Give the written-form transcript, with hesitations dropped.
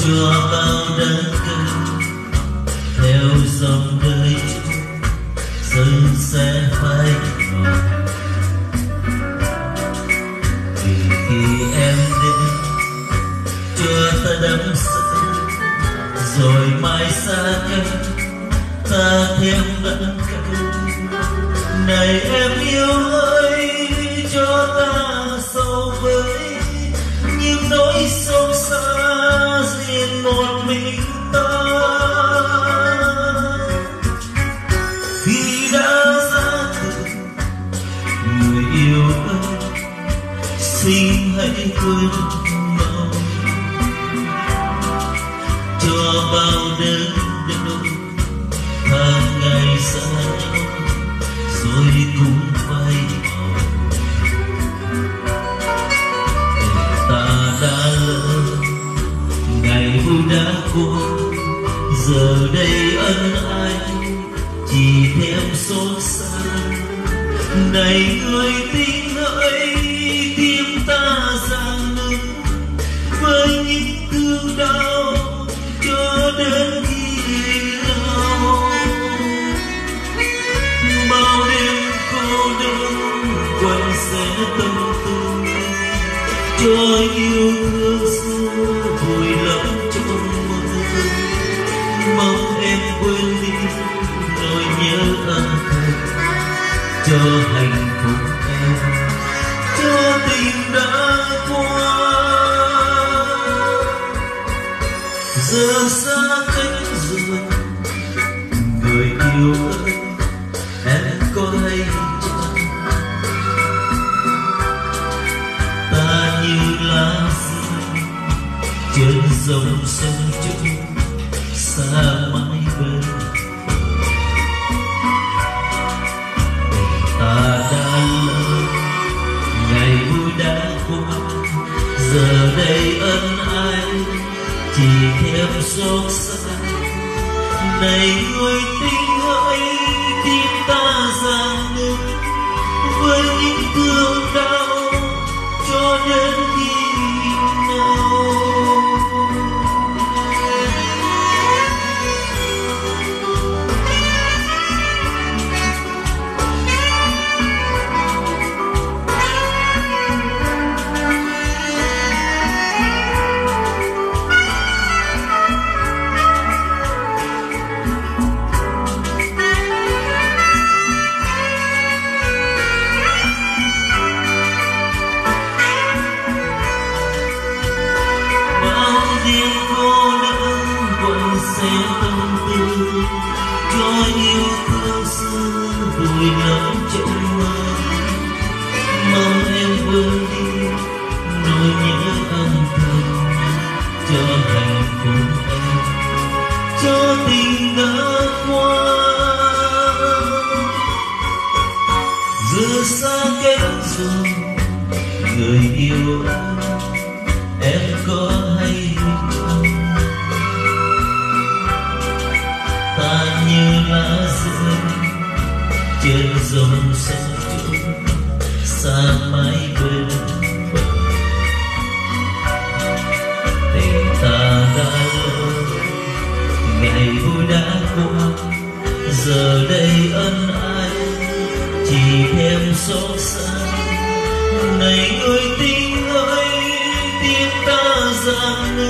cho bao đất cây theo dòng đời dần sẽ phai màu. Vì khi em đến cho ta đắm say, rồi mai xa cách ta thêm đắng cay. Này em yêu ơi, cho ta sâu với những nỗi sâu xa riêng một mình ta. Khi đã ra từ người yêu ơi, xin hãy quên mau cho bao đớn đau tháng ngày xa nhau rồi cũng phai màu. Ta đã lớn, ngày vui đã qua, giờ đây ân ái chỉ thêm xót xa. Này người tình hỡi, tim ta giang nứt với những thương đau cho đến khi nào. Bao đêm cô đơn quanh sẽ tâm tư, cho yêu thương xưa vùi lấp trong mơ. Mong em quên đi nỗi nhớ âm thầm, cho hạnh phúc em, cho tình đã qua. Giờ xa cách rồi người yêu ơi, em có hay chăng? Ta như lá rơi trên dòng sông trôi xa mãi bên. Ta đã lớn, ngày vui đã qua, giờ đây ân ái chỉ thêm xót xa. Này người tình hỡi, tim ta giang nứt với những thương đau cho đến khi nào. Cho yêu thương xưa vùi lấp trong mơ. Mong em quên đi nỗi nhớ âm thầm, cho hạnh phúc em, cho tình đã qua. Giờ xa cách rồi người yêu ơi, em có hay không? Ta như lá rơi trên dòng sông trôi xa mãi bên. Tình ta đã lớn, ngày vui đã qua, giờ đây ân ái chỉ thêm xót xa. Này người tình ơi, tim ta giang nứt